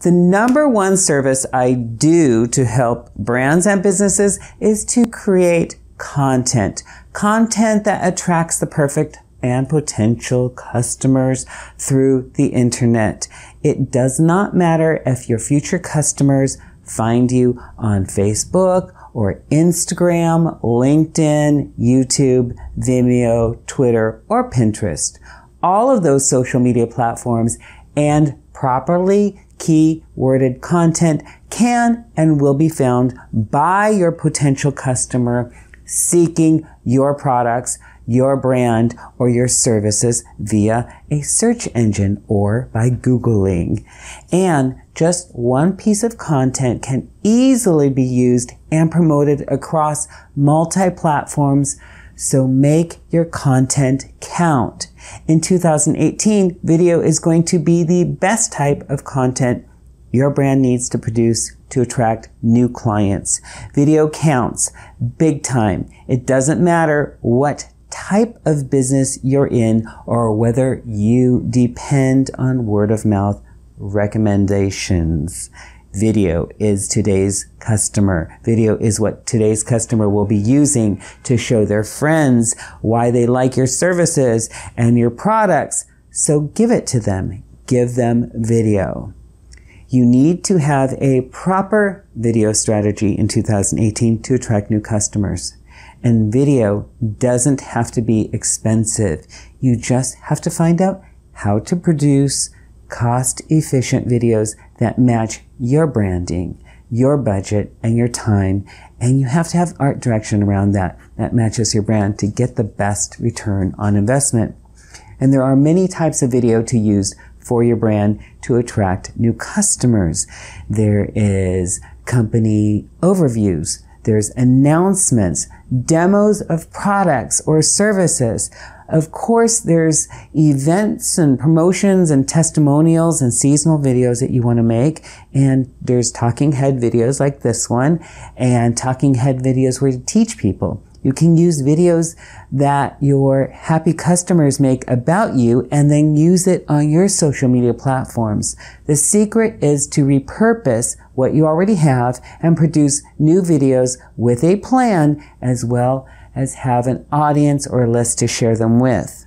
The number one service I do to help brands and businesses is to create content. Content that attracts the perfect and potential customers through the internet. It does not matter if your future customers find you on Facebook or Instagram, LinkedIn, YouTube, Vimeo, Twitter, or Pinterest. All of those social media platforms and properly key-worded content can and will be found by your potential customer seeking your products, your brand, or your services via a search engine or by Googling. And just one piece of content can easily be used and promoted across multi-platforms, so make your content count. In 2018, video is going to be the best type of content your brand needs to produce to attract new clients. Video counts big time. It doesn't matter what type of business you're in or whether you depend on word of mouth recommendations. Video is today's customer. Video is what today's customer will be using to show their friends why they like your services and your products. So give it to them. Give them video. You need to have a proper video strategy in 2018 to attract new customers. And video doesn't have to be expensive. You just have to find out how to produce cost-efficient videos that match your branding, your budget, and your time. And you have to have art direction around that matches your brand to get the best return on investment. And there are many types of video to use for your brand to attract new customers. There is company overviews. There's announcements, demos of products or services. Of course, there's events and promotions and testimonials and seasonal videos that you want to make. And there's talking head videos like this one and talking head videos where you teach people. You can use videos that your happy customers make about you and then use it on your social media platforms. The secret is to repurpose what you already have and produce new videos with a plan as well as have an audience or list to share them with.